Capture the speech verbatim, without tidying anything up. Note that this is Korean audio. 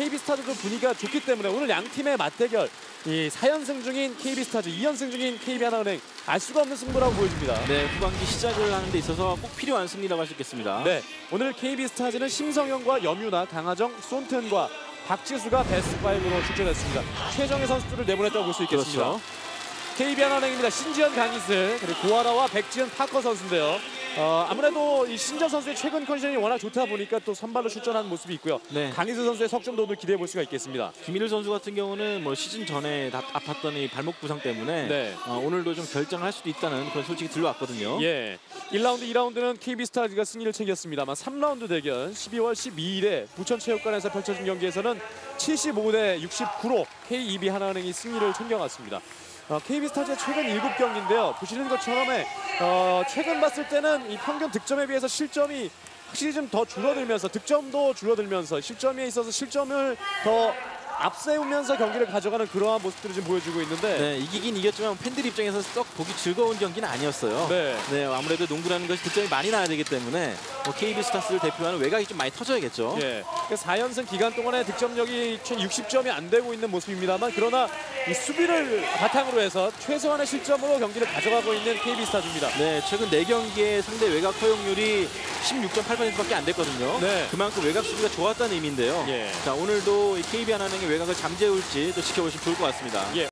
케이비스타즈도 분위기가 좋기 때문에 오늘 양 팀의 맞대결, 이 사 연승 중인 케이비스타즈, 이 연승 중인 케이비하나은행 알 수가 없는 승부라고 보여집니다. 네, 후반기 시작을 하는 데 있어서 꼭 필요한 승리라고 할 수 있겠습니다. 네, 오늘 케이비스타즈는 심성현과 염유나, 강하정, 손튼과 박지수가 베스트 오로 출전했습니다. 최정예 선수들을 내보냈다고 볼 수 있겠습니다. 그렇죠. 케이비하나은행입니다. 신지현, 강희슬, 그리고 고아라와 백지은, 파커 선수인데요. 어, 아무래도 이 신지현 선수의 최근 컨디션이 워낙 좋다 보니까 또 선발로 출전하는 모습이 있고요. 네. 강희슬 선수의 석점도 오늘 기대해 볼 수가 있겠습니다. 김일우 선수 같은 경우는 뭐 시즌 전에 다 아팠던 이 발목 부상 때문에 네. 어, 오늘도 좀 결정할 수도 있다는 그런 소식이 들려왔거든요. 예, 일 라운드, 이 라운드는 케이비스타즈가 승리를 챙겼습니다만 삼 라운드 대결 십이월 십이일에 부천체육관에서 펼쳐진 경기에서는 칠십오 대 육십구로 케이이비 하나은행이 승리를 챙겨갔습니다. 어, 케이비스타즈의 최근 일곱 경기인데요. 보시는 것처럼 어, 최근 봤을 때는 이 평균 득점에 비해서 실점이 확실히 좀 더 줄어들면서 득점도 줄어들면서 실점에 있어서 실점을 더 앞세우면서 경기를 가져가는 그러한 모습들을 지금 보여주고 있는데 네, 이기긴 이겼지만 팬들 입장에서 썩 보기 즐거운 경기는 아니었어요. 네. 네, 아무래도 농구라는 것이 득점이 많이 나야 되기 때문에 뭐 케이비스타즈를 대표하는 외곽이 좀 많이 터져야겠죠. 예, 사 연승 기간 동안에 득점력이 육십 점이 안 되고 있는 모습입니다만 그러나 이 수비를 바탕으로 해서 최소한의 실점으로 경기를 가져가고 있는 케이비스타즈입니다. 네, 최근 네 경기의 상대 외곽 허용률이 십육 점 팔 퍼센트밖에 안 됐거든요. 네. 그만큼 외곽 수비가 좋았다는 의미인데요. 예. 자, 오늘도 이 케이비하나은행의 외곽을 잠재울지 또 지켜보시면 좋을 것 같습니다. 예.